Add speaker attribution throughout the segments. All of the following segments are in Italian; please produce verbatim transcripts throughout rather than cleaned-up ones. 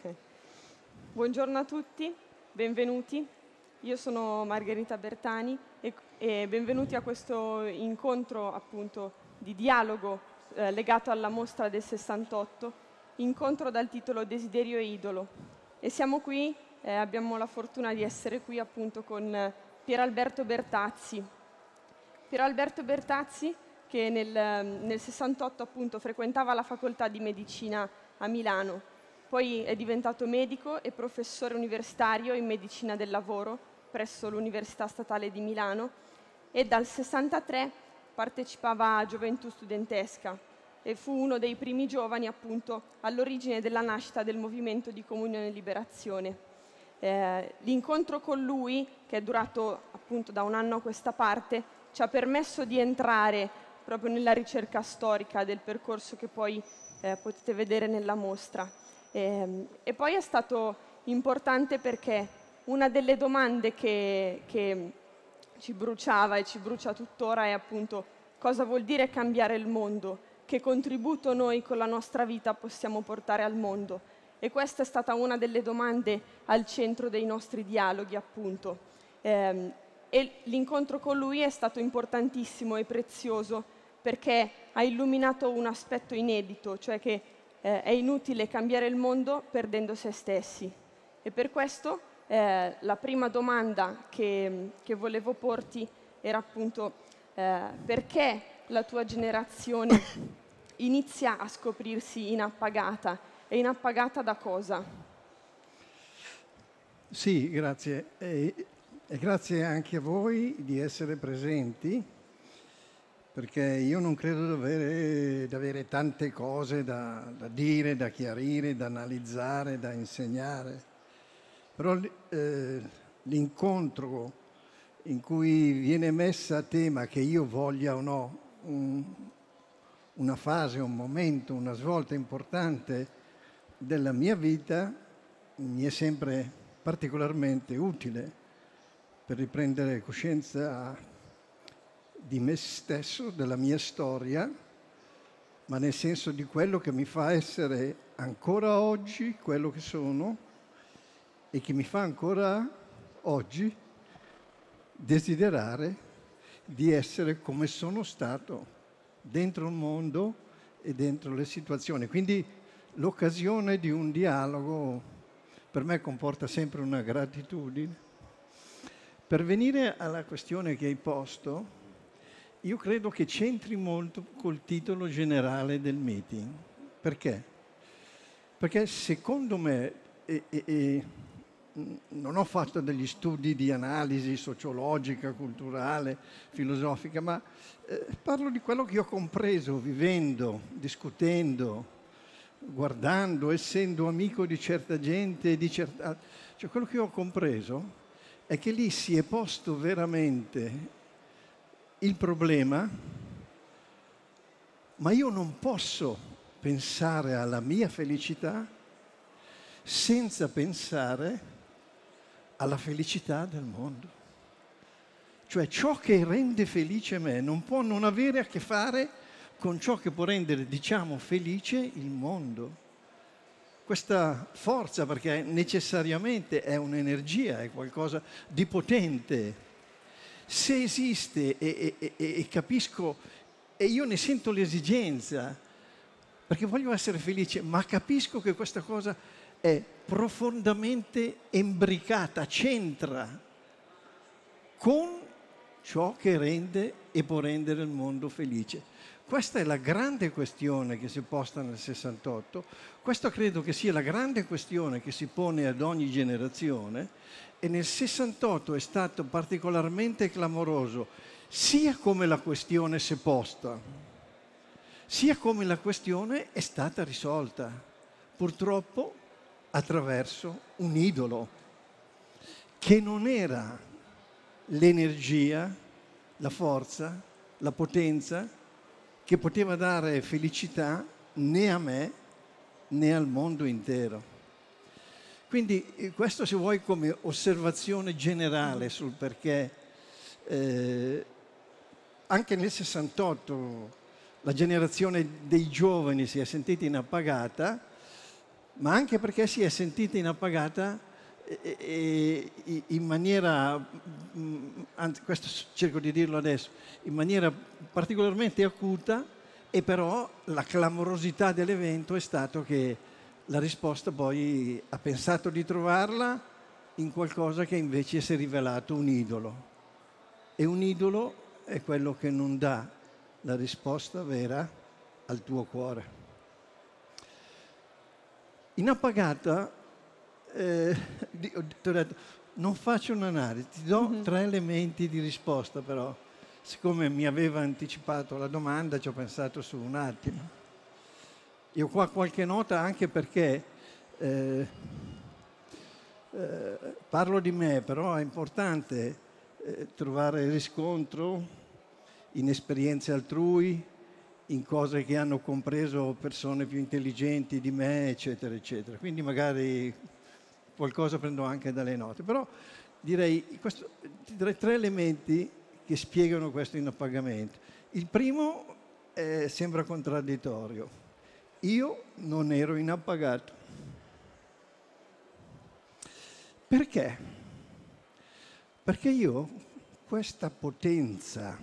Speaker 1: Buongiorno a tutti, benvenuti. Io sono Margherita Bertani e, e benvenuti a questo incontro appunto di dialogo eh, legato alla mostra del sessantotto, incontro dal titolo Desiderio e idolo. E siamo qui, eh, abbiamo la fortuna di essere qui appunto con eh, Pieralberto Bertazzi. Pieralberto Bertazzi che nel, nel sessantotto appunto frequentava la facoltà di medicina a Milano, poi è diventato medico e professore universitario in medicina del lavoro presso l'Università Statale di Milano e dal sessantatré partecipava a Gioventù Studentesca e fu uno dei primi giovani appunto all'origine della nascita del movimento di Comunione e Liberazione. Eh, l'incontro con lui, che è durato appunto da un anno a questa parte, ci ha permesso di entrare proprio nella ricerca storica del percorso che poi eh, potete vedere nella mostra. E, e poi è stato importante perché una delle domande che, che ci bruciava e ci brucia tuttora è appunto cosa vuol dire cambiare il mondo, che contributo noi con la nostra vita possiamo portare al mondo. E questa è stata una delle domande al centro dei nostri dialoghi appunto. Eh, e l'incontro con lui è stato importantissimo e prezioso perché ha illuminato un aspetto inedito, cioè che eh, è inutile cambiare il mondo perdendo se stessi. E per questo eh, la prima domanda che, che volevo porti era appunto eh, perché la tua generazione inizia a scoprirsi inappagata? E inappagata da cosa?
Speaker 2: Sì, grazie. E, e grazie anche a voi di essere presenti, perché io non credo di avere, di avere tante cose da, da dire, da chiarire, da analizzare, da insegnare. Però eh, l'incontro in cui viene messa a tema, che io voglia o no, un, una fase, un momento, una svolta importante della mia vita, mi è sempre particolarmente utile per riprendere coscienza di me stesso, della mia storia, ma nel senso di quello che mi fa essere ancora oggi quello che sono e che mi fa ancora oggi desiderare di essere come sono stato dentro il mondo e dentro le situazioni. Quindi l'occasione di un dialogo per me comporta sempre una gratitudine. Per venire alla questione che hai posto, io credo che c'entri molto col titolo generale del meeting. Perché? Perché secondo me, e, e, e, non ho fatto degli studi di analisi sociologica, culturale, filosofica, ma eh, parlo di quello che ho compreso vivendo, discutendo, guardando, essendo amico di certa gente, di certa... cioè quello che ho compreso è che lì si è posto veramente il problema, ma io non posso pensare alla mia felicità senza pensare alla felicità del mondo. Cioè ciò che rende felice me non può non avere a che fare con ciò che può rendere, diciamo, felice il mondo. Questa forza, perché necessariamente è un'energia, è qualcosa di potente. Se esiste e, e, e, e capisco, e io ne sento l'esigenza, perché voglio essere felice, ma capisco che questa cosa è profondamente imbricata, c'entra con ciò che rende e può rendere il mondo felice. Questa è la grande questione che si è posta nel sessantotto, questa credo che sia la grande questione che si pone ad ogni generazione e nel sessantotto è stato particolarmente clamoroso sia come la questione si è posta, sia come la questione è stata risolta, purtroppo attraverso un idolo che non era l'energia, la forza, la potenza che poteva dare felicità né a me né al mondo intero. Quindi questo, se vuoi, come osservazione generale sul perché eh, anche nel sessantotto la generazione dei giovani si è sentita inappagata, ma anche perché si è sentita inappagata e, e, in maniera, anzi questo cerco di dirlo adesso, in maniera particolarmente acuta, e però la clamorosità dell'evento è stato che la risposta poi ha pensato di trovarla in qualcosa che invece si è rivelato un idolo. E un idolo è quello che non dà la risposta vera al tuo cuore. Inappagata, eh, ti ho detto, non faccio un'analisi, ti do mm-hmm. tre elementi di risposta, però siccome mi aveva anticipato la domanda ci ho pensato su un attimo. Io ho qua qualche nota anche perché eh, eh, parlo di me, però è importante eh, trovare riscontro in esperienze altrui, in cose che hanno compreso persone più intelligenti di me, eccetera, eccetera. Quindi magari qualcosa prendo anche dalle note. Però direi, questo, ti direi tre elementi che spiegano questo inappagamento. Il primo eh, sembra contraddittorio. Io non ero inappagato. Perché? Perché io questa potenza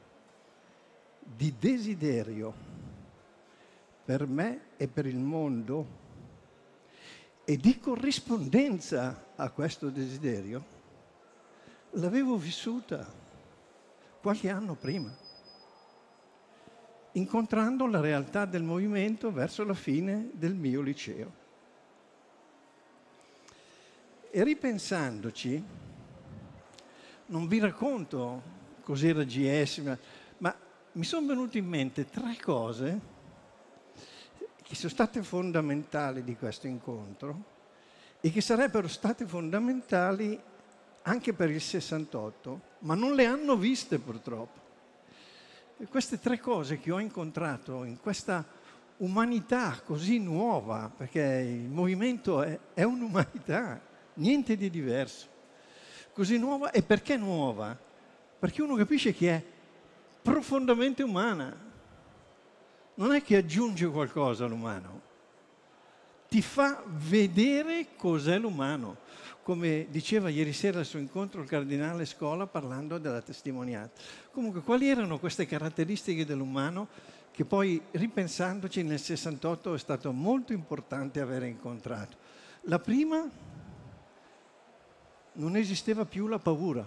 Speaker 2: di desiderio per me e per il mondo e di corrispondenza a questo desiderio l'avevo vissuta qualche anno prima, incontrando la realtà del movimento verso la fine del mio liceo. E ripensandoci, non vi racconto cos'era G S, ma, ma mi sono venute in mente tre cose che sono state fondamentali di questo incontro e che sarebbero state fondamentali anche per il sessantotto, ma non le hanno viste purtroppo. E queste tre cose che ho incontrato in questa umanità così nuova, perché il movimento è, è un'umanità, niente di diverso, così nuova. E perché nuova? Perché uno capisce che è profondamente umana. Non è che aggiunge qualcosa all'umano, ti fa vedere cos'è l'umano. Come diceva ieri sera al suo incontro il cardinale Scola parlando della testimonianza. Comunque, quali erano queste caratteristiche dell'umano che poi, ripensandoci, nel sessantotto è stato molto importante avere incontrato? La prima, non esisteva più la paura,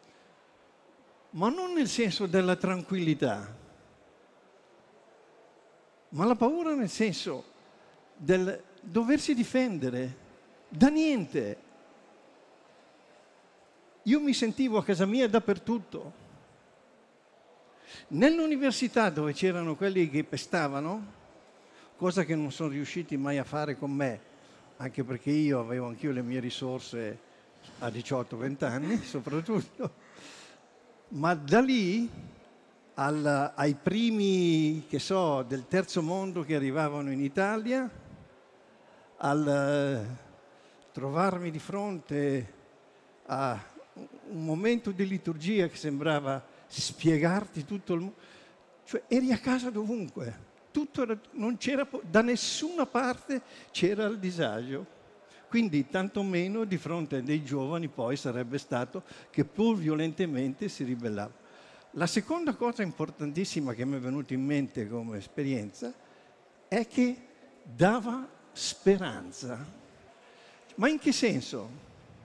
Speaker 2: ma non nel senso della tranquillità, ma la paura nel senso del doversi difendere da niente. Io mi sentivo a casa mia dappertutto. Nell'università, dove c'erano quelli che pestavano, cosa che non sono riusciti mai a fare con me, anche perché io avevo anch'io le mie risorse a diciotto venti anni soprattutto, ma da lì al, ai primi, che so, del terzo mondo che arrivavano in Italia, al uh, trovarmi di fronte a un momento di liturgia che sembrava spiegarti tutto il mondo, cioè eri a casa dovunque, tutto era, non c'era, da nessuna parte c'era il disagio. Quindi tantomeno di fronte a dei giovani poi sarebbe stato che pur violentemente si ribellavano. La seconda cosa importantissima che mi è venuta in mente come esperienza è che dava speranza. Ma in che senso?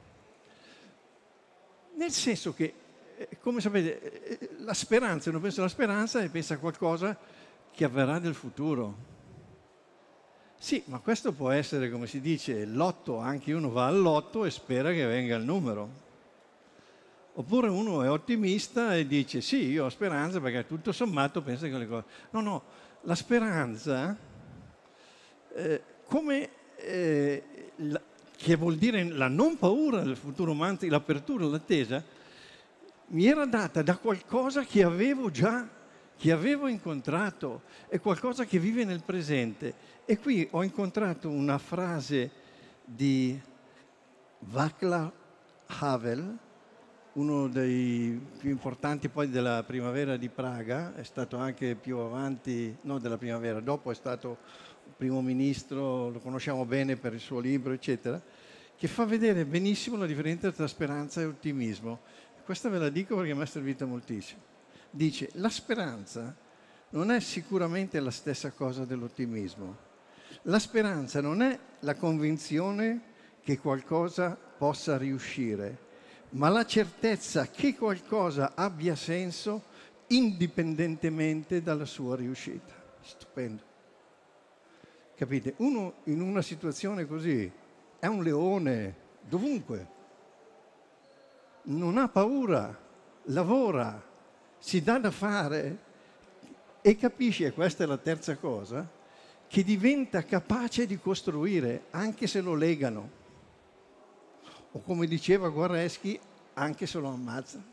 Speaker 2: Nel senso che, come sapete, la speranza, uno pensa alla speranza e pensa a qualcosa che avverrà nel futuro. Sì, ma questo può essere, come si dice, l'otto, anche uno va al lotto e spera che venga il numero. Oppure uno è ottimista e dice sì, io ho speranza perché tutto sommato pensa che le cose... No, no, la speranza, eh, come, eh, la, che vuol dire la non paura del futuro, ma anzi l'apertura, l'attesa, mi era data da qualcosa che avevo già, che avevo incontrato, è qualcosa che vive nel presente. E qui ho incontrato una frase di Václav Havel, uno dei più importanti poi della primavera di Praga, è stato anche più avanti, non della primavera, dopo è stato il primo ministro, lo conosciamo bene per il suo libro, eccetera, che fa vedere benissimo la differenza tra speranza e ottimismo. Questa ve la dico perché mi è servita moltissimo. Dice, la speranza non è sicuramente la stessa cosa dell'ottimismo. La speranza non è la convinzione che qualcosa possa riuscire, ma la certezza che qualcosa abbia senso indipendentemente dalla sua riuscita. Stupendo. Capite? Uno in una situazione così è un leone dovunque, non ha paura, lavora, si dà da fare e capisce, e questa è la terza cosa, che diventa capace di costruire anche se lo legano, o come diceva Guareschi, anche se lo ammazzano.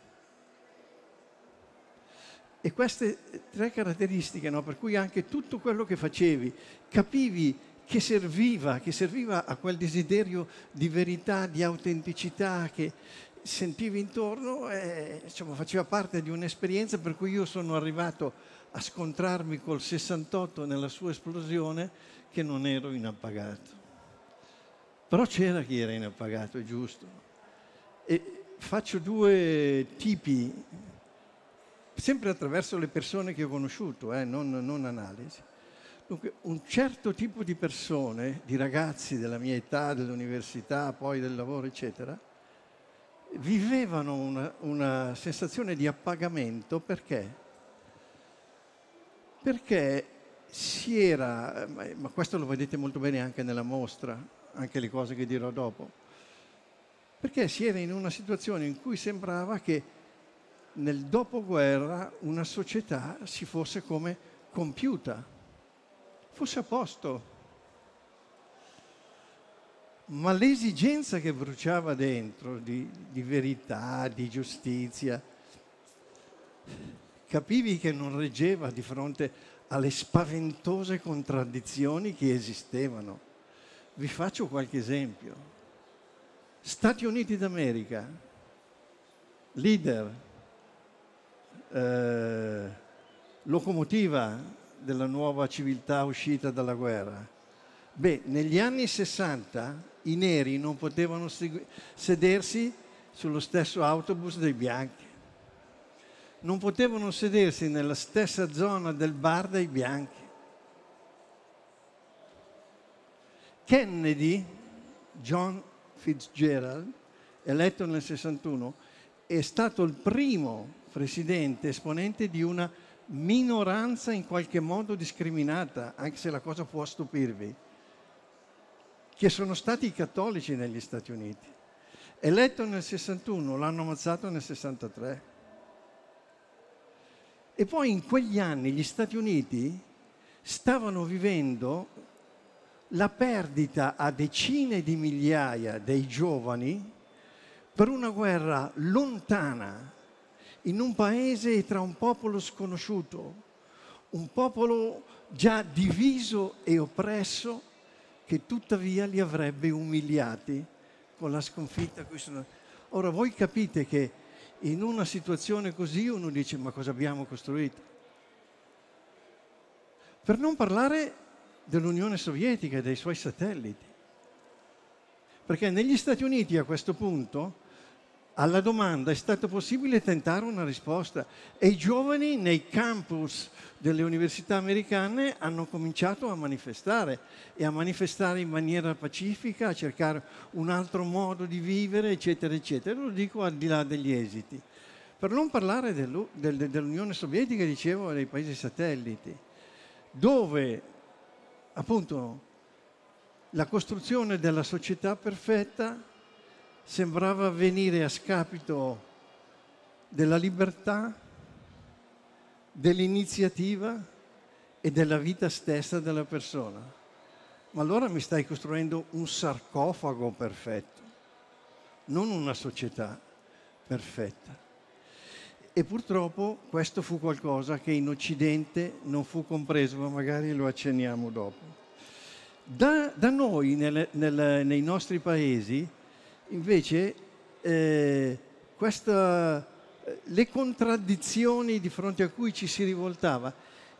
Speaker 2: E queste tre caratteristiche, no, per cui anche tutto quello che facevi, capivi che serviva, che serviva a quel desiderio di verità, di autenticità che sentivi intorno, e, insomma, faceva parte di un'esperienza per cui io sono arrivato a scontrarmi col sessantotto nella sua esplosione che non ero inappagato. Però c'era chi era inappagato, è giusto. E faccio due tipi, sempre attraverso le persone che ho conosciuto, eh, non, non analisi. Dunque, un certo tipo di persone, di ragazzi della mia età, dell'università, poi del lavoro, eccetera, vivevano una, una sensazione di appagamento perché? Perché si era, ma questo lo vedete molto bene anche nella mostra, anche le cose che dirò dopo, perché si era in una situazione in cui sembrava che nel dopoguerra una società si fosse come compiuta, fosse a posto. Ma l'esigenza che bruciava dentro di, di verità, di giustizia, capivi che non reggeva di fronte alle spaventose contraddizioni che esistevano. Vi faccio qualche esempio. Stati Uniti d'America, leader, eh, locomotiva della nuova civiltà uscita dalla guerra. Beh, negli anni sessanta i neri non potevano segu- sedersi sullo stesso autobus dei bianchi. Non potevano sedersi nella stessa zona del bar dei bianchi. Kennedy, John Fitzgerald, eletto nel sessantuno, è stato il primo presidente esponente di una minoranza in qualche modo discriminata, anche se la cosa può stupirvi, che sono stati i cattolici negli Stati Uniti. Eletto nel sessantuno, l'hanno ammazzato nel sessantatré. E poi in quegli anni gli Stati Uniti stavano vivendo la perdita a decine di migliaia dei giovani per una guerra lontana, in un paese tra un popolo sconosciuto, un popolo già diviso e oppresso, che tuttavia li avrebbe umiliati con la sconfitta a cui sono. Ora voi capite che in una situazione così uno dice: ma cosa abbiamo costruito? Per non parlare dell'Unione Sovietica e dei suoi satelliti. Perché negli Stati Uniti a questo punto alla domanda è stato possibile tentare una risposta e i giovani nei campus delle università americane hanno cominciato a manifestare e a manifestare in maniera pacifica, a cercare un altro modo di vivere, eccetera, eccetera. Lo dico al di là degli esiti. Per non parlare dell'U- del- dell'Unione Sovietica, dicevo, e dei paesi satelliti, dove appunto la costruzione della società perfetta sembrava avvenire a scapito della libertà, dell'iniziativa e della vita stessa della persona. Ma allora mi stai costruendo un sarcofago perfetto, non una società perfetta. E purtroppo questo fu qualcosa che in Occidente non fu compreso, ma magari lo accenniamo dopo. Da, da noi, nelle, nel, nei nostri paesi, invece, eh, questa, le contraddizioni di fronte a cui ci si rivoltava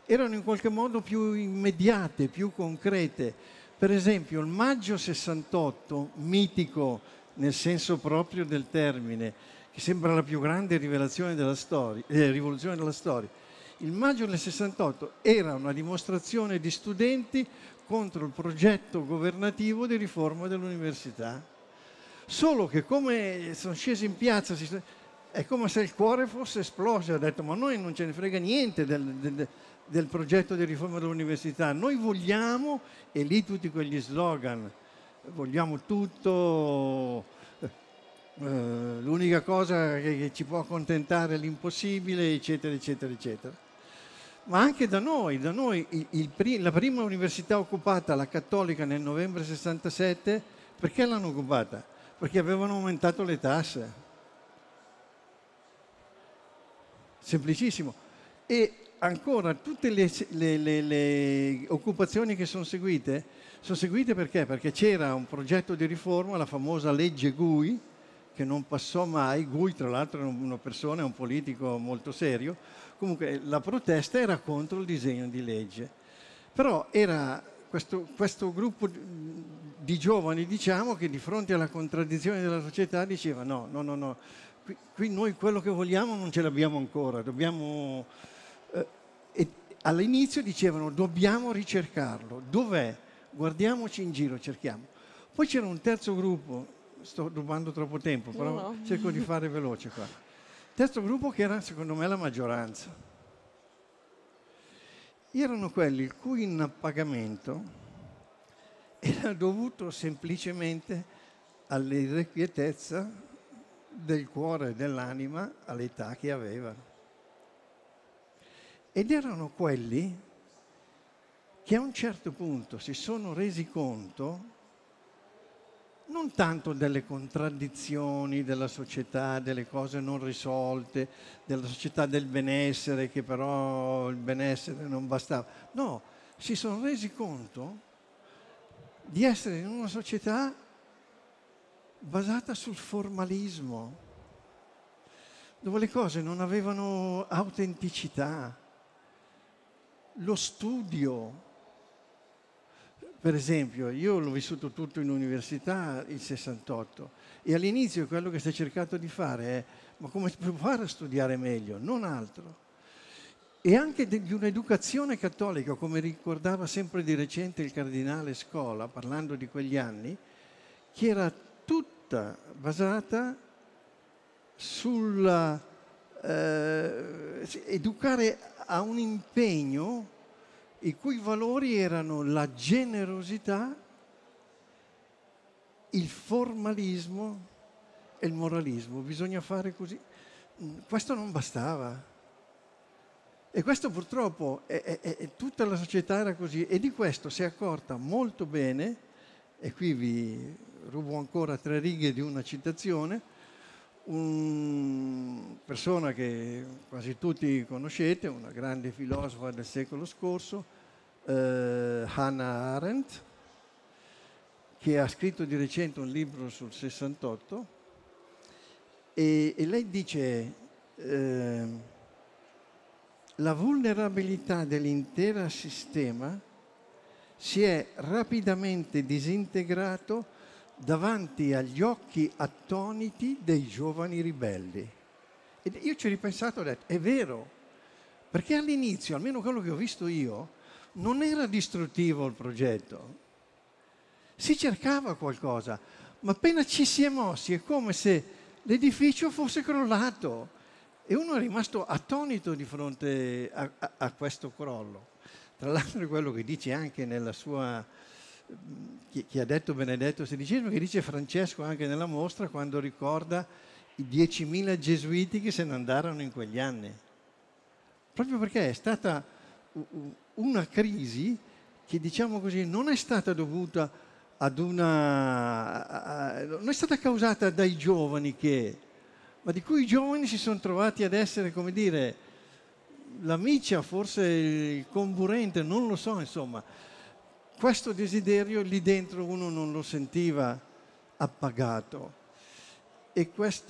Speaker 2: erano in qualche modo più immediate, più concrete. Per esempio il maggio sessantotto, mitico nel senso proprio del termine, che sembra la più grande rivelazione della storia, eh, rivoluzione della storia. Il maggio del sessantotto era una dimostrazione di studenti contro il progetto governativo di riforma dell'università. Solo che come sono scesi in piazza, si, è come se il cuore fosse esploso. Ha detto, ma noi non ce ne frega niente del, del, del progetto di riforma dell'università. Noi vogliamo, e lì tutti quegli slogan, vogliamo tutto, eh, l'unica cosa che, che ci può accontentare è l'impossibile, eccetera, eccetera, eccetera. Ma anche da noi, da noi il, il, la prima università occupata, la Cattolica, nel novembre sessantasette, perché l'hanno occupata? Perché avevano aumentato le tasse. Semplicissimo. E ancora tutte le, le, le, le occupazioni che sono seguite, sono seguite perché? Perché c'era un progetto di riforma, la famosa legge Gui, che non passò mai. Gui, tra l'altro, è una persona, è un politico molto serio. Comunque la protesta era contro il disegno di legge. Però era questo, questo gruppo di giovani, diciamo, che di fronte alla contraddizione della società diceva no, no, no, no, qui, qui noi quello che vogliamo non ce l'abbiamo ancora, dobbiamo... Eh, e all'inizio dicevano dobbiamo ricercarlo, dov'è? Guardiamoci in giro, cerchiamo. Poi c'era un terzo gruppo, sto rubando troppo tempo, però no, no. cerco di fare veloce qua. Terzo gruppo che era secondo me la maggioranza. Erano quelli il cui inappagamento era dovuto semplicemente all'irrequietezza del cuore e dell'anima all'età che avevano. Ed erano quelli che a un certo punto si sono resi conto non tanto delle contraddizioni della società, delle cose non risolte, della società del benessere, che però il benessere non bastava. No, si sono resi conto di essere in una società basata sul formalismo, dove le cose non avevano autenticità. Lo studio, per esempio, io l'ho vissuto tutto in università, il sessantotto, e all'inizio quello che si è cercato di fare è ma come si può fare a studiare meglio? Non altro. E anche di un'educazione cattolica, come ricordava sempre di recente il cardinale Scola, parlando di quegli anni, che era tutta basata sul eh, educare a un impegno i cui valori erano la generosità, il formalismo e il moralismo. Bisogna fare così. Questo non bastava. E questo purtroppo è, è, è, tutta la società era così. E di questo si è accorta molto bene, e qui vi rubo ancora tre righe di una citazione, una persona che quasi tutti conoscete, una grande filosofa del secolo scorso, eh, Hannah Arendt, che ha scritto di recente un libro sul sessantotto, e, e lei dice eh, la vulnerabilità dell'intero sistema si è rapidamente disintegrato davanti agli occhi attoniti dei giovani ribelli. Ed io ci ho ripensato e ho detto, è vero, perché all'inizio, almeno quello che ho visto io, non era distruttivo il progetto. Si cercava qualcosa, ma appena ci si è mossi è come se l'edificio fosse crollato e uno è rimasto attonito di fronte a, a, a questo crollo. Tra l'altro è quello che dice anche nella sua... Chi, chi ha detto Benedetto sedicesimo, che dice Francesco anche nella mostra quando ricorda i diecimila gesuiti che se ne andarono in quegli anni. Proprio perché è stata una crisi che, diciamo così, non è stata dovuta ad una... A, non è stata causata dai giovani che... ma di cui i giovani si sono trovati ad essere, come dire, la miccia, forse il comburente, non lo so, insomma. Questo desiderio lì dentro uno non lo sentiva appagato. E questo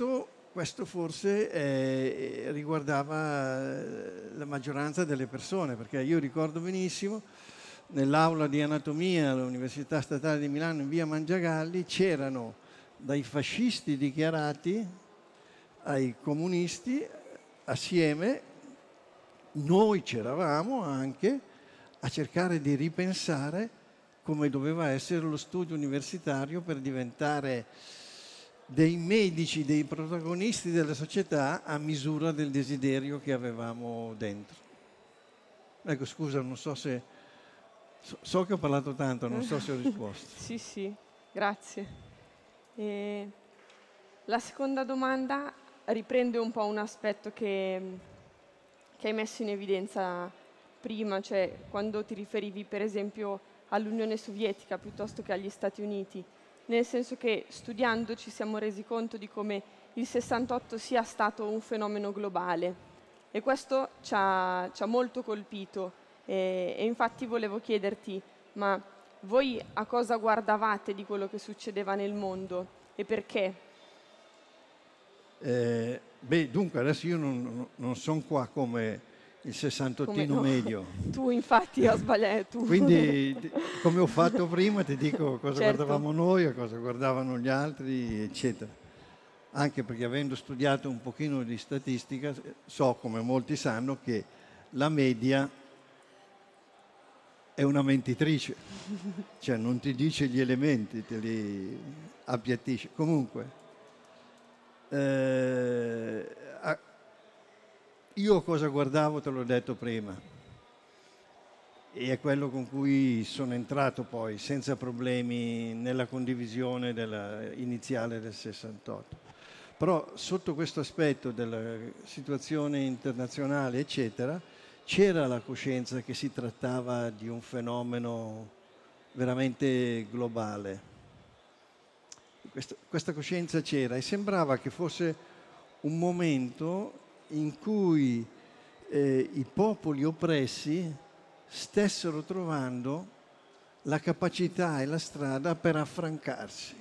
Speaker 2: questo forse eh, riguardava la maggioranza delle persone, perché io ricordo benissimo, nell'aula di anatomia all'Università Statale di Milano in via Mangiagalli c'erano dai fascisti dichiarati ai comunisti assieme, noi c'eravamo anche a cercare di ripensare come doveva essere lo studio universitario per diventare dei medici, dei protagonisti della società a misura del desiderio che avevamo dentro. Ecco, scusa, non so se... So, so che ho parlato tanto, non so se ho risposto.
Speaker 1: Sì, sì, grazie. E la seconda domanda riprende un po' un aspetto che, che hai messo in evidenza prima, cioè quando ti riferivi per esempio all'Unione Sovietica piuttosto che agli Stati Uniti, nel senso che studiando ci siamo resi conto di come il sessantotto sia stato un fenomeno globale e questo ci ha, ci ha molto colpito e, e infatti volevo chiederti, ma voi a cosa guardavate di quello che succedeva nel mondo e perché?
Speaker 2: Eh, beh, dunque adesso io non, non sono qua come il sessantottino
Speaker 1: Come, no.
Speaker 2: medio.
Speaker 1: Tu infatti ho sbagliato. Tu.
Speaker 2: Quindi, come ho fatto prima, ti dico cosa
Speaker 1: Certo.
Speaker 2: guardavamo noi e cosa guardavano gli altri, eccetera. Anche perché avendo studiato un pochino di statistica, so, come molti sanno, che la media è una mentitrice. Cioè non ti dice gli elementi, te li appiattisce. Comunque, eh, io cosa guardavo, te l'ho detto prima, e è quello con cui sono entrato poi, senza problemi, nella condivisione della, iniziale del sessantotto. Però sotto questo aspetto della situazione internazionale, eccetera, c'era la coscienza che si trattava di un fenomeno veramente globale. Questa, questa coscienza c'era e sembrava che fosse un momento in cui eh, i popoli oppressi stessero trovando la capacità e la strada per affrancarsi.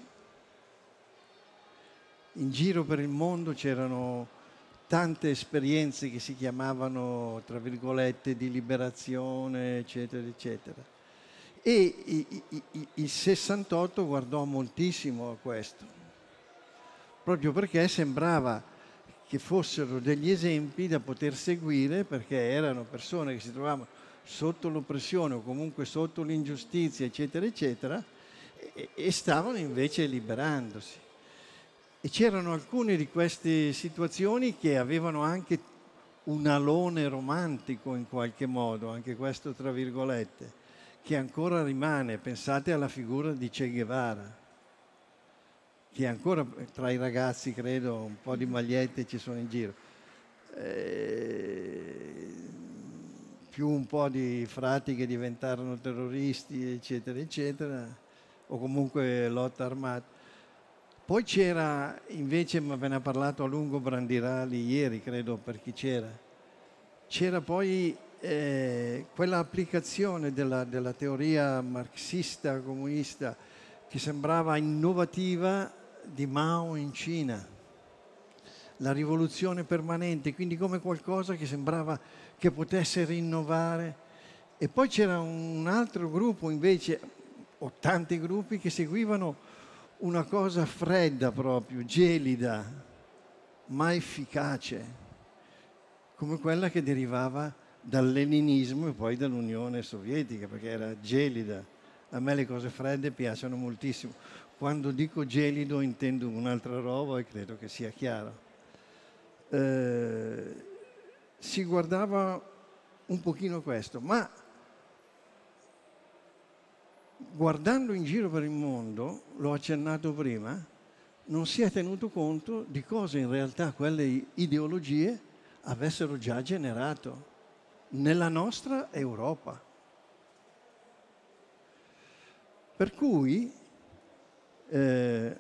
Speaker 2: In giro per il mondo c'erano tante esperienze che si chiamavano, tra virgolette, di liberazione, eccetera, eccetera. E i, i, i, il sessantotto guardò moltissimo a questo, proprio perché sembrava che fossero degli esempi da poter seguire, perché erano persone che si trovavano sotto l'oppressione o comunque sotto l'ingiustizia, eccetera, eccetera, e, e stavano invece liberandosi. E c'erano alcune di queste situazioni che avevano anche un alone romantico in qualche modo, anche questo tra virgolette, che ancora rimane. Pensate alla figura di Che Guevara, che ancora tra i ragazzi, credo, un po' di magliette ci sono in giro. Eh, più un po' di frati che diventarono terroristi, eccetera, eccetera, o comunque lotta armata. Poi c'era invece, ma ve ne ha parlato a lungo Brandirali ieri, credo, per chi c'era, c'era poi eh, quella applicazione della, della teoria marxista, comunista, che sembrava innovativa, di Mao in Cina, la rivoluzione permanente, quindi come qualcosa che sembrava che potesse rinnovare. E poi c'era un altro gruppo invece, o tanti gruppi, che seguivano una cosa fredda proprio, gelida, ma efficace, come quella che derivava dal leninismo e poi dall'Unione Sovietica, perché era gelida. A me le cose fredde piacciono moltissimo. Quando dico gelido intendo un'altra roba e credo che sia chiaro. Eh, si guardava un pochino questo, ma guardando in giro per il mondo, l'ho accennato prima, non si è tenuto conto di cosa in realtà quelle ideologie avessero già generato nella nostra Europa. Per cui eh,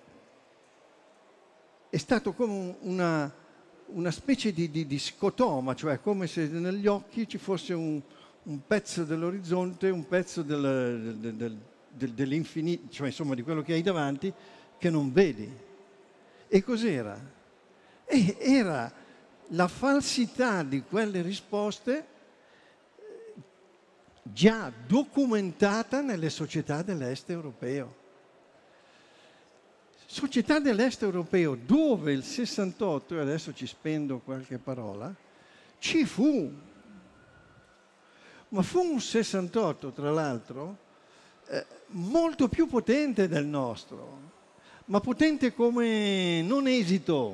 Speaker 2: è stato come una, una specie di, di, di scotoma, cioè come se negli occhi ci fosse un, un pezzo dell'orizzonte, un pezzo del, del, del, del, dell'infinito, cioè insomma di quello che hai davanti, che non vedi. E cos'era? E era la falsità di quelle risposte già documentata nelle società dell'est europeo. Società dell'est europeo dove il sessantotto, e adesso ci spendo qualche parola, ci fu. Ma fu un sessantotto, tra l'altro, eh, molto più potente del nostro, ma potente come non esito,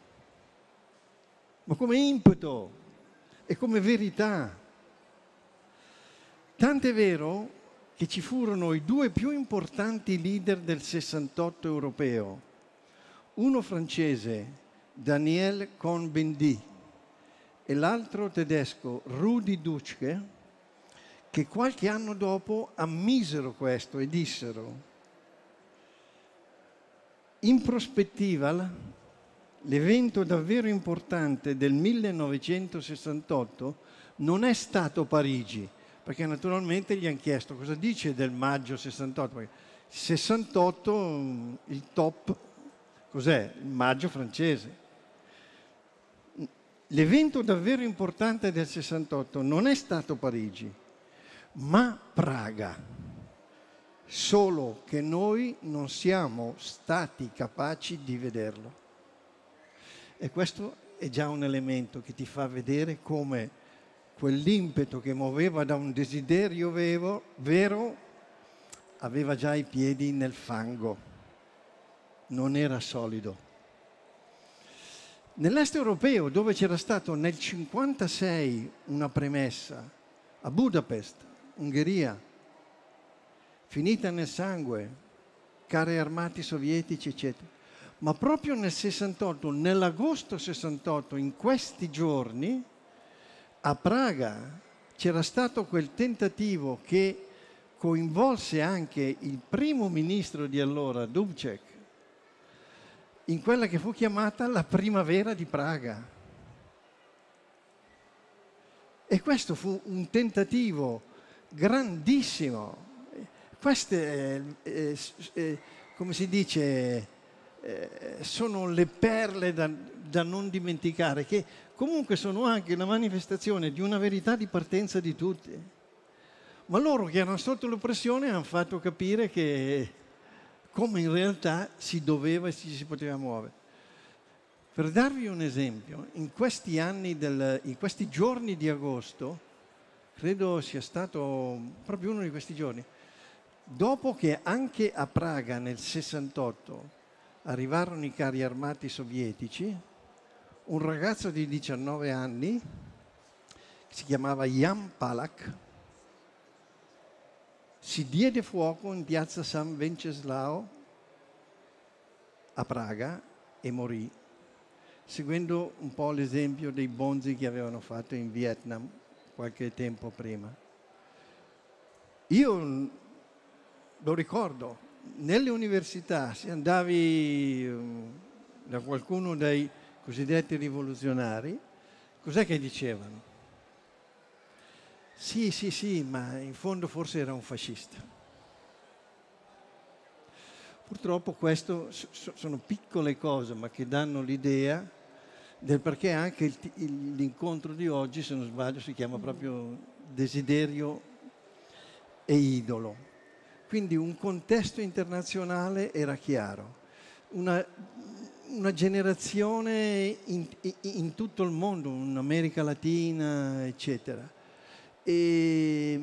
Speaker 2: ma come impeto e come verità. Tant'è vero che ci furono i due più importanti leader del sessantotto europeo, uno francese, Daniel Cohn-Bendit, e l'altro tedesco, Rudi Dutschke, che qualche anno dopo ammisero questo e dissero: in prospettiva, l'evento davvero importante del millenovecentosessantotto non è stato Parigi, perché naturalmente gli hanno chiesto cosa dice del maggio sessantotto, perché sessantotto, il top, cos'è? Il maggio francese. L'evento davvero importante del sessantotto non è stato Parigi, ma Praga, solo che noi non siamo stati capaci di vederlo. E questo è già un elemento che ti fa vedere come quell'impeto che muoveva da un desiderio vero, vero aveva già i piedi nel fango, non era solido. Nell'est europeo, dove c'era stato nel cinquantasei una premessa, a Budapest, Ungheria, finita nel sangue, carri armati sovietici, eccetera. Ma proprio nel sessantotto, nell'agosto sessantotto, in questi giorni, a Praga c'era stato quel tentativo che coinvolse anche il primo ministro di allora, Dubček, in quella che fu chiamata la primavera di Praga. E questo fu un tentativo grandissimo. Queste, eh, eh, come si dice, eh, sono le perle da, da non dimenticare, che comunque sono anche la manifestazione di una verità di partenza di tutti. Ma loro che erano sotto l'oppressione hanno fatto capire che come in realtà si doveva e si, si poteva muovere. Per darvi un esempio, in questi anni, del, in questi giorni di agosto, credo sia stato proprio uno di questi giorni, dopo che anche a Praga nel sessantotto arrivarono i carri armati sovietici, un ragazzo di diciannove anni, che si chiamava Jan Palach, si diede fuoco in piazza San Venceslao a Praga e morì, seguendo un po' l'esempio dei bonzi che avevano fatto in Vietnam qualche tempo prima. Io lo ricordo, nelle università, se andavi da qualcuno dei cosiddetti rivoluzionari, cos'è che dicevano? Sì, sì, sì, ma in fondo forse era un fascista. Purtroppo questo sono piccole cose, ma che danno l'idea del perché anche il, il, l'incontro di oggi, se non sbaglio, si chiama proprio desiderio e idolo. Quindi un contesto internazionale era chiaro, una, una generazione in, in, in tutto il mondo, in America Latina, eccetera. E,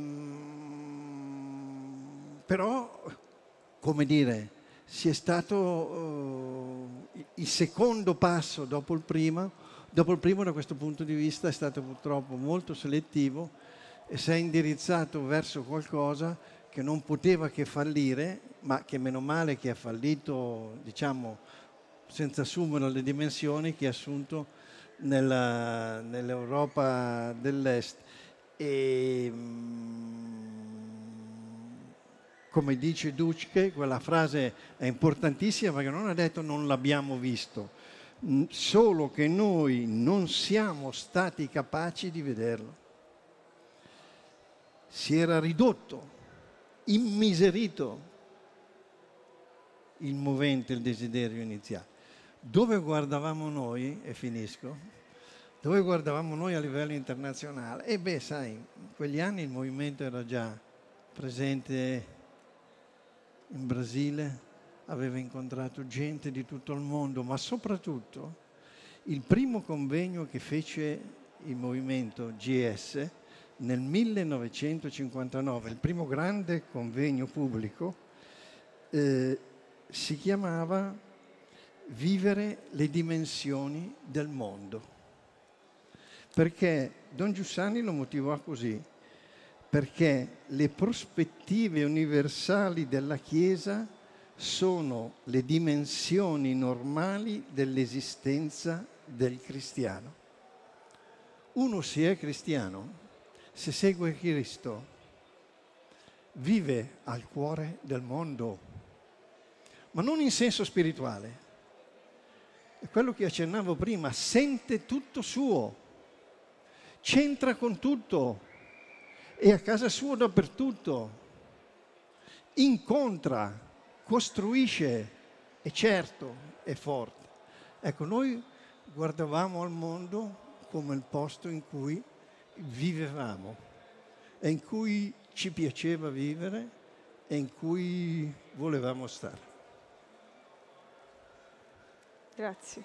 Speaker 2: però, come dire, si è stato uh, il secondo passo dopo il primo, dopo il primo da questo punto di vista è stato purtroppo molto selettivo e si è indirizzato verso qualcosa che non poteva che fallire, ma che meno male che ha fallito, diciamo, senza assumere le dimensioni che ha assunto nella, nell'Europa dell'Est. E, come dice Dutschke, quella frase è importantissima perché non ha detto non l'abbiamo visto, solo che noi non siamo stati capaci di vederlo. Si era ridotto, immiserito il movente, il desiderio iniziale. dove guardavamo noi, e finisco, dove guardavamo noi a livello internazionale? E beh, sai, in quegli anni il movimento era già presente in Brasile, aveva incontrato gente di tutto il mondo, ma soprattutto il primo convegno che fece il movimento G S nel millenovecentocinquantanove, il primo grande convegno pubblico, eh, si chiamava Vivere le dimensioni del mondo. Perché Don Giussani lo motivò così, perché le prospettive universali della Chiesa sono le dimensioni normali dell'esistenza del cristiano. Uno, se è cristiano, se segue Cristo, vive al cuore del mondo, ma non in senso spirituale. È quello che accennavo prima, sente tutto suo, c'entra con tutto, è a casa sua dappertutto, incontra, costruisce e certo è forte. Ecco, noi guardavamo al mondo come il posto in cui vivevamo e in cui ci piaceva vivere e in cui volevamo stare.
Speaker 1: Grazie.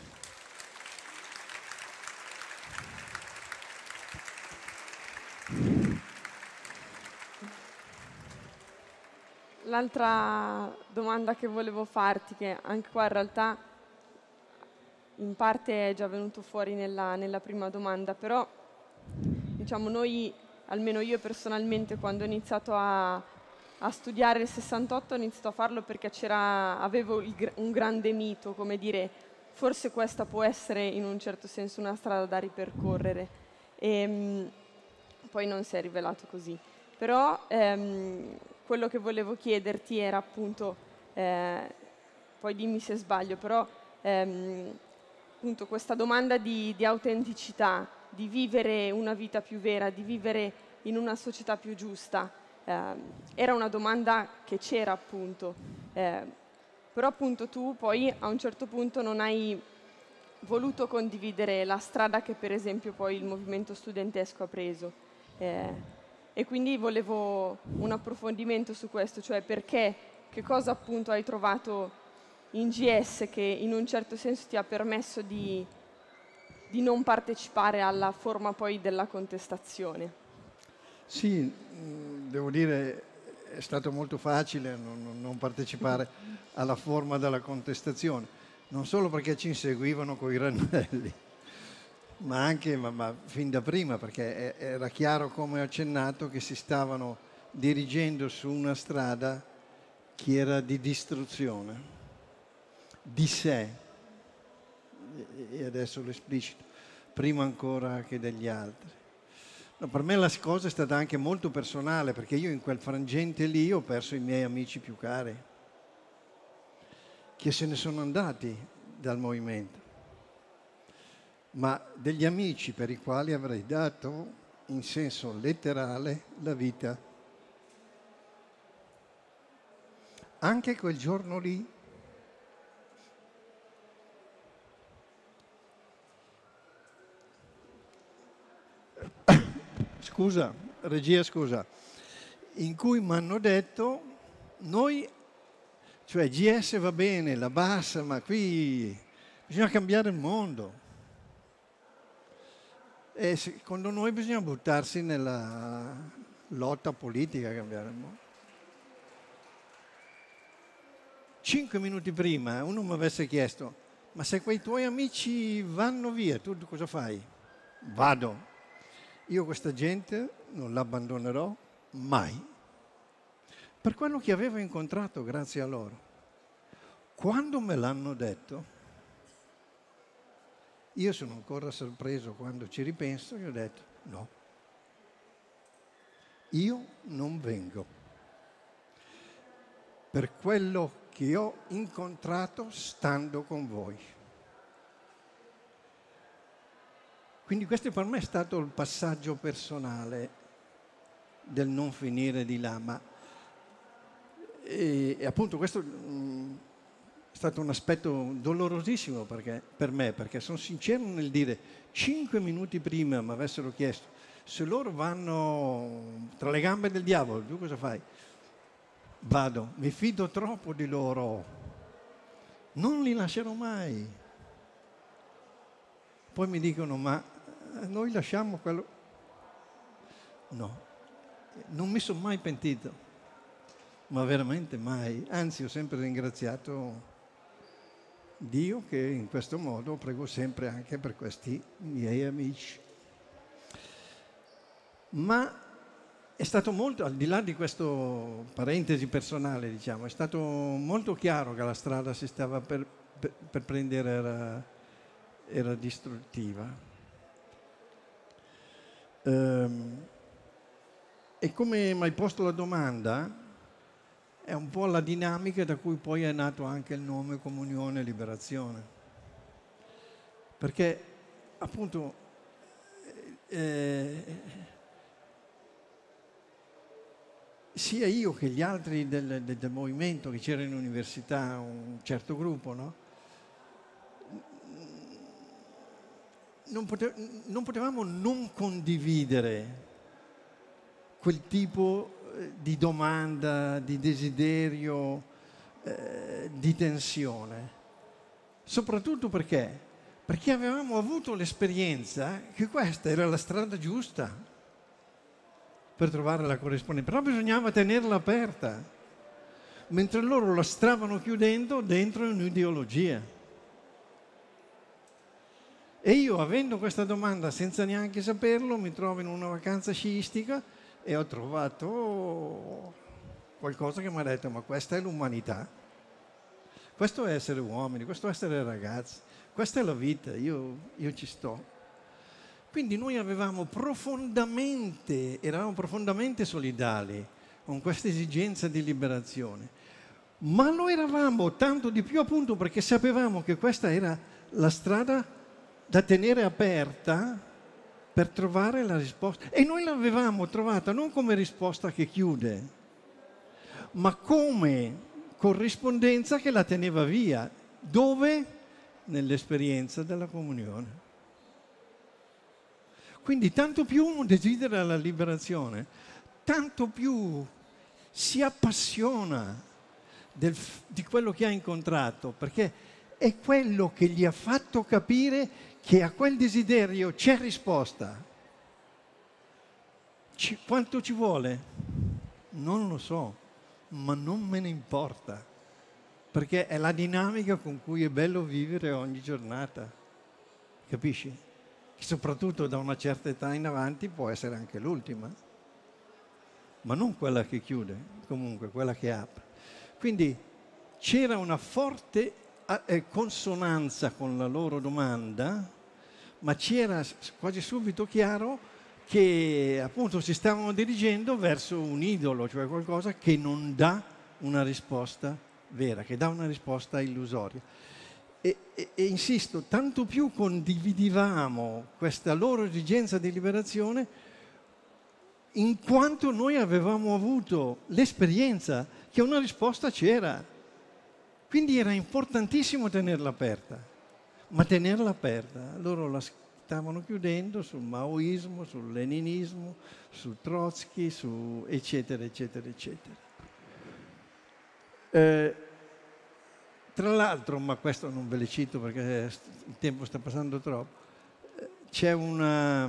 Speaker 1: L'altra domanda che volevo farti, che anche qua in realtà in parte è già venuto fuori nella, nella prima domanda, però diciamo noi, almeno io personalmente, quando ho iniziato a, a studiare il sessantotto ho iniziato a farlo perché c'era, avevo il, un grande mito, come dire, forse questa può essere in un certo senso una strada da ripercorrere. E, mh, poi non si è rivelato così. Però ehm, quello che volevo chiederti era appunto, eh, poi dimmi se sbaglio, però ehm, appunto questa domanda di, di autenticità, di vivere una vita più vera, di vivere in una società più giusta, eh, era una domanda che c'era appunto, eh, però appunto tu poi a un certo punto non hai voluto condividere la strada che per esempio poi il movimento studentesco ha preso. Eh, E quindi volevo un approfondimento su questo, cioè perché, che cosa appunto hai trovato in G S che in un certo senso ti ha permesso di, di non partecipare alla forma poi della contestazione?
Speaker 2: Sì, devo dire, è stato molto facile non, non partecipare alla forma della contestazione, non solo perché ci inseguivano coi rannelli, ma anche ma, ma fin da prima, perché era chiaro, come ho accennato, che si stavano dirigendo su una strada che era di distruzione di sé, e adesso lo esplicito, prima ancora che degli altri. No, per me la cosa è stata anche molto personale, perché io in quel frangente lì ho perso i miei amici più cari, che se ne sono andati dal movimento, ma degli amici per i quali avrei dato in senso letterale la vita. Anche quel giorno lì scusa, regia scusa, in cui mi hanno detto noi, cioè G S va bene, la bassa, ma qui bisogna cambiare il mondo. E secondo noi bisogna buttarsi nella lotta politica a cambiare il mondo. Cinque minuti prima uno mi avesse chiesto: ma se quei tuoi amici vanno via, tu cosa fai? Vado. Io questa gente non l'abbandonerò mai. Per quello che avevo incontrato grazie a loro. Quando me l'hanno detto, io sono ancora sorpreso quando ci ripenso, gli ho detto no, io non vengo. Per quello che ho incontrato stando con voi. Quindi questo per me è stato il passaggio personale del non finire di là, ma e, e appunto questo mh, è stato un aspetto dolorosissimo perché, per me, perché sono sincero nel dire cinque minuti prima mi avessero chiesto se loro vanno tra le gambe del diavolo, tu cosa fai? Vado, mi fido troppo di loro, non li lascerò mai. Poi mi dicono, ma noi lasciamo quello... No, non mi sono mai pentito, ma veramente mai. Anzi, ho sempre ringraziato Dio che in questo modo prego sempre anche per questi miei amici. Ma è stato molto, al di là di questo parentesi personale, diciamo, è stato molto chiaro che la strada si stava per, per, per prendere era, era distruttiva. Ehm, e come mi hai posto la domanda, è un po' la dinamica da cui poi è nato anche il nome Comunione e Liberazione. Perché appunto eh, sia io che gli altri del, del, del movimento che c'era in università, un certo gruppo, no? Non, pote- non potevamo non condividere quel tipo di domanda, di desiderio, eh, di tensione. Soprattutto perché? Perché avevamo avuto l'esperienza che questa era la strada giusta per trovare la corrispondenza, però bisognava tenerla aperta, mentre loro la stavano chiudendo dentro un'ideologia. E io, avendo questa domanda senza neanche saperlo, mi trovo in una vacanza sciistica e ho trovato qualcosa che mi ha detto, ma questa è l'umanità, questo è essere uomini, questo è essere ragazzi, questa è la vita, io, io ci sto. Quindi noi avevamo profondamente, eravamo profondamente solidali con questa esigenza di liberazione, ma lo eravamo tanto di più appunto perché sapevamo che questa era la strada da tenere aperta per trovare la risposta. E noi l'avevamo trovata non come risposta che chiude, ma come corrispondenza che la teneva via. Dove? Nell'esperienza della comunione. Quindi tanto più uno desidera la liberazione, tanto più si appassiona del, di quello che ha incontrato, perché è quello che gli ha fatto capire che a quel desiderio c'è risposta. Ci, quanto ci vuole? Non lo so, ma non me ne importa, perché è la dinamica con cui è bello vivere ogni giornata, capisci? Che soprattutto da una certa età in avanti può essere anche l'ultima, ma non quella che chiude, comunque quella che apre. Quindi c'era una forte consonanza con la loro domanda, ma c'era quasi subito chiaro che appunto si stavano dirigendo verso un idolo, cioè qualcosa che non dà una risposta vera, che dà una risposta illusoria. E, e, e insisto, tanto più condividevamo questa loro esigenza di liberazione in quanto noi avevamo avuto l'esperienza che una risposta c'era. Quindi era importantissimo tenerla aperta, ma tenerla aperta. Loro la stavano chiudendo sul maoismo, sul leninismo, su Trotsky, su eccetera, eccetera, eccetera. Eh, tra l'altro, ma questo non ve le cito perché il tempo sta passando troppo, c'è una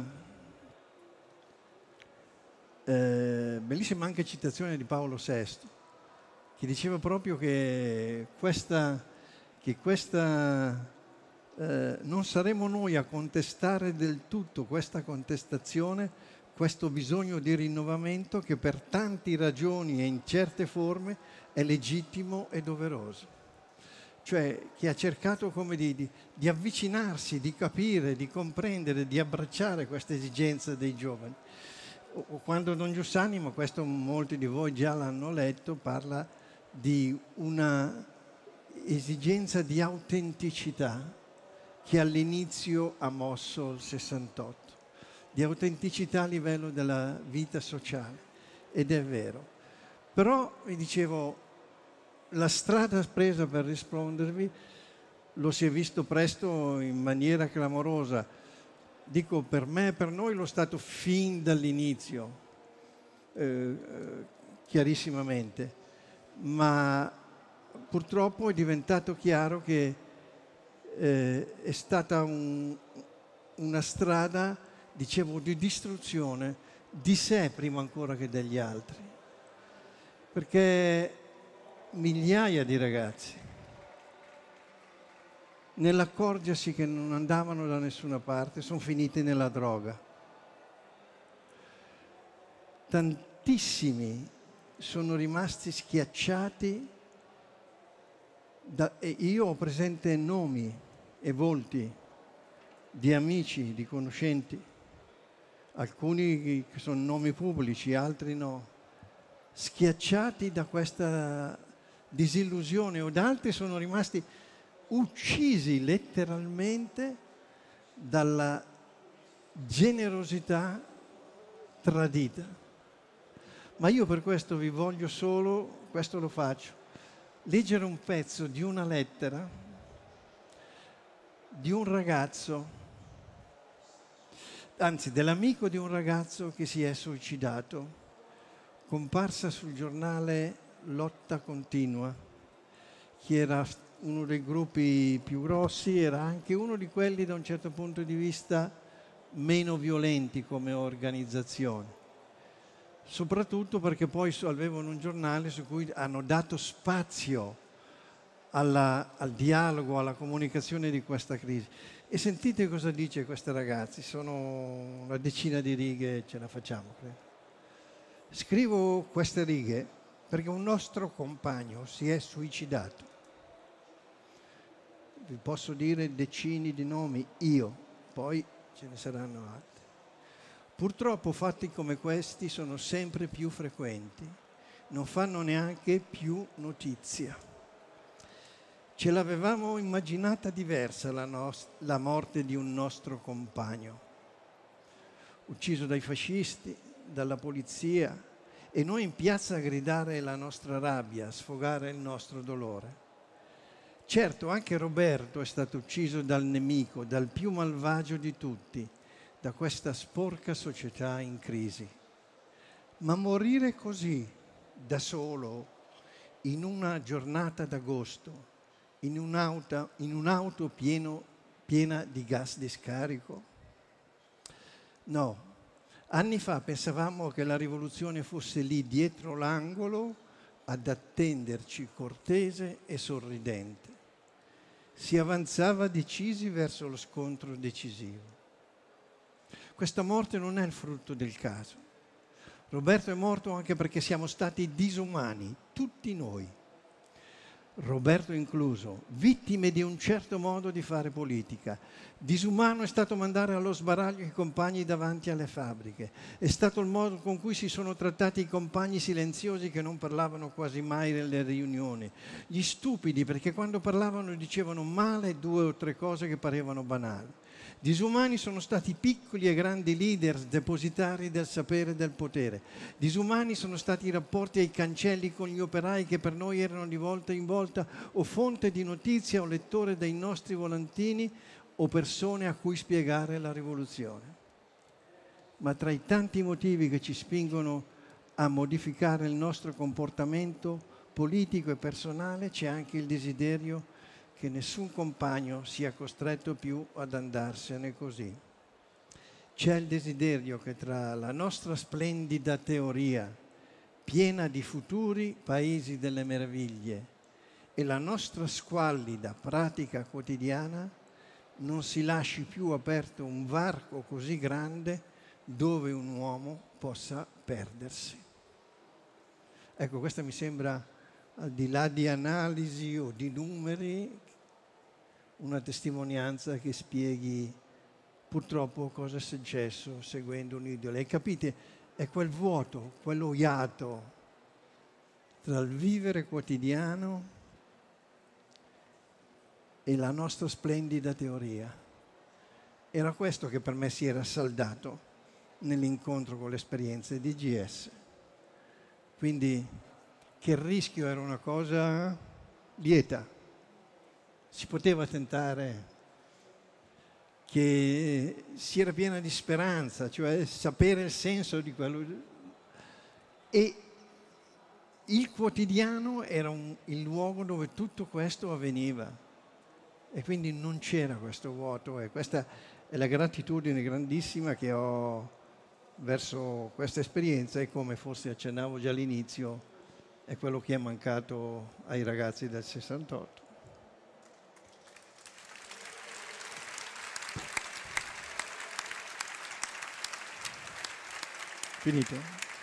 Speaker 2: eh, bellissima anche citazione di Paolo sesto, che diceva proprio che questa, che questa eh, non saremo noi a contestare del tutto questa contestazione, questo bisogno di rinnovamento che per tante ragioni e in certe forme è legittimo e doveroso. Cioè che ha cercato come di, di, di avvicinarsi, di capire, di comprendere, di abbracciare questa esigenza dei giovani. O, o quando Don Giussani, ma questo molti di voi già l'hanno letto, parla di una esigenza di autenticità che all'inizio ha mosso il sessantotto, di autenticità a livello della vita sociale, ed è vero. Però, vi dicevo, la strada presa per rispondervi lo si è visto presto in maniera clamorosa. Dico, per me e per noi lo è stato fin dall'inizio, eh, chiarissimamente, ma purtroppo è diventato chiaro che eh, è stata un, una strada, dicevo, di distruzione di sé prima ancora che degli altri, perché migliaia di ragazzi, nell'accorgersi che non andavano da nessuna parte, sono finiti nella droga. Tantissimi sono rimasti schiacciati da, e io ho presente nomi e volti di amici, di conoscenti, alcuni che sono nomi pubblici, altri no, schiacciati da questa disillusione, o da altri sono rimasti uccisi letteralmente dalla generosità tradita. Ma io per questo vi voglio solo, questo lo faccio, leggere un pezzo di una lettera di un ragazzo, anzi dell'amico di un ragazzo che si è suicidato, comparsa sul giornale Lotta Continua, che era uno dei gruppi più grossi, era anche uno di quelli da un certo punto di vista meno violenti come organizzazione. Soprattutto perché poi avevano un giornale su cui hanno dato spazio alla, al dialogo, alla comunicazione di questa crisi. E sentite cosa dice questi ragazzi, sono una decina di righe, ce la facciamo, credo. Scrivo queste righe perché un nostro compagno si è suicidato. Vi posso dire decine di nomi, io, poi ce ne saranno altri. Purtroppo fatti come questi sono sempre più frequenti, non fanno neanche più notizia. Ce l'avevamo immaginata diversa la, nos- la morte di un nostro compagno, ucciso dai fascisti, dalla polizia, e noi in piazza a gridare la nostra rabbia, a sfogare il nostro dolore. Certo, anche Roberto è stato ucciso dal nemico, dal più malvagio di tutti, da questa sporca società in crisi. Ma morire così, da solo, in una giornata d'agosto, in un'auto, in un'auto pieno, piena di gas di scarico? No. Anni fa pensavamo che la rivoluzione fosse lì dietro l'angolo ad attenderci cortese e sorridente. Si avanzava decisi verso lo scontro decisivo. Questa morte non è il frutto del caso. Roberto è morto anche perché siamo stati disumani, tutti noi, Roberto incluso, vittime di un certo modo di fare politica. Disumano è stato mandare allo sbaraglio i compagni davanti alle fabbriche. È stato il modo con cui si sono trattati i compagni silenziosi che non parlavano quasi mai nelle riunioni. Gli stupidi, perché quando parlavano dicevano male due o tre cose che parevano banali. Disumani sono stati piccoli e grandi leader depositari del sapere e del potere. Disumani sono stati i rapporti ai cancelli con gli operai che per noi erano di volta in volta o fonte di notizia o lettore dei nostri volantini o persone a cui spiegare la rivoluzione. Ma tra i tanti motivi che ci spingono a modificare il nostro comportamento politico e personale c'è anche il desiderio che nessun compagno sia costretto più ad andarsene così. C'è il desiderio che tra la nostra splendida teoria, piena di futuri paesi delle meraviglie, e la nostra squallida pratica quotidiana, non si lasci più aperto un varco così grande dove un uomo possa perdersi. Ecco, questa mi sembra, al di là di analisi o di numeri, una testimonianza che spieghi purtroppo cosa è successo seguendo un idolo. E capite, è quel vuoto, quello iato tra il vivere quotidiano e la nostra splendida teoria. Era questo che per me si era saldato nell'incontro con le esperienze di G S. Quindi che il rischio era una cosa lieta. Si poteva tentare, che si era piena di speranza, cioè sapere il senso di quello. E il quotidiano era un, il luogo dove tutto questo avveniva. E quindi non c'era questo vuoto. E questa è la gratitudine grandissima che ho verso questa esperienza, e come forse accennavo già all'inizio, è quello che è mancato ai ragazzi del sessantotto. Finito?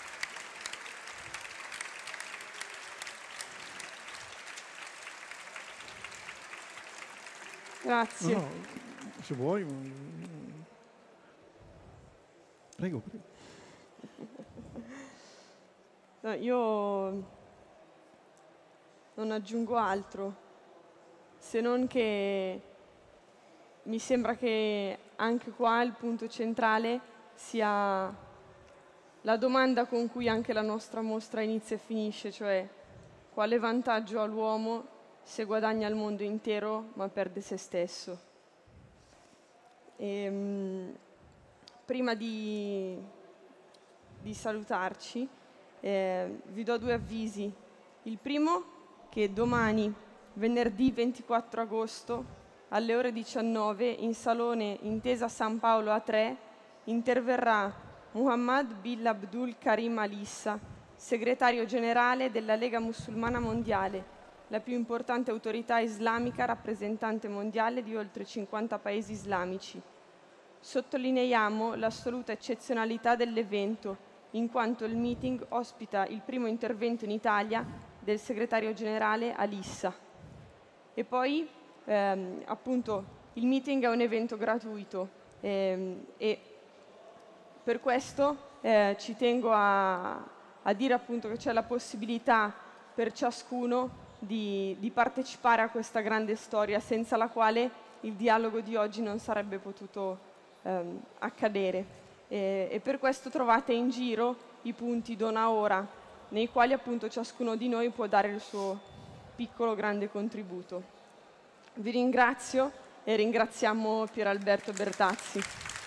Speaker 1: Grazie.
Speaker 2: No, no, se vuoi. Prego, prego.
Speaker 1: No, io non aggiungo altro, se non che mi sembra che anche qua il punto centrale sia la domanda con cui anche la nostra mostra inizia e finisce, cioè quale vantaggio ha l'uomo se guadagna il mondo intero ma perde se stesso. E, mh, prima di, di salutarci eh, vi do due avvisi. Il primo, che domani, venerdì ventiquattro agosto, alle ore diciannove, in Salone Intesa San Paolo A tre, interverrà Muhammad bin Abdul Karim Al-Issa, segretario generale della Lega Musulmana Mondiale, la più importante autorità islamica rappresentante mondiale di oltre cinquanta paesi islamici. Sottolineiamo l'assoluta eccezionalità dell'evento, in quanto il meeting ospita il primo intervento in Italia del segretario generale Al-Issa. E poi, ehm, appunto, il meeting è un evento gratuito ehm, e per questo eh, ci tengo a, a dire appunto che c'è la possibilità per ciascuno di, di partecipare a questa grande storia, senza la quale il dialogo di oggi non sarebbe potuto ehm, accadere. E, e per questo trovate in giro i punti Dona Ora, nei quali appunto ciascuno di noi può dare il suo piccolo grande contributo. Vi ringrazio e ringraziamo Pier Alberto Bertazzi.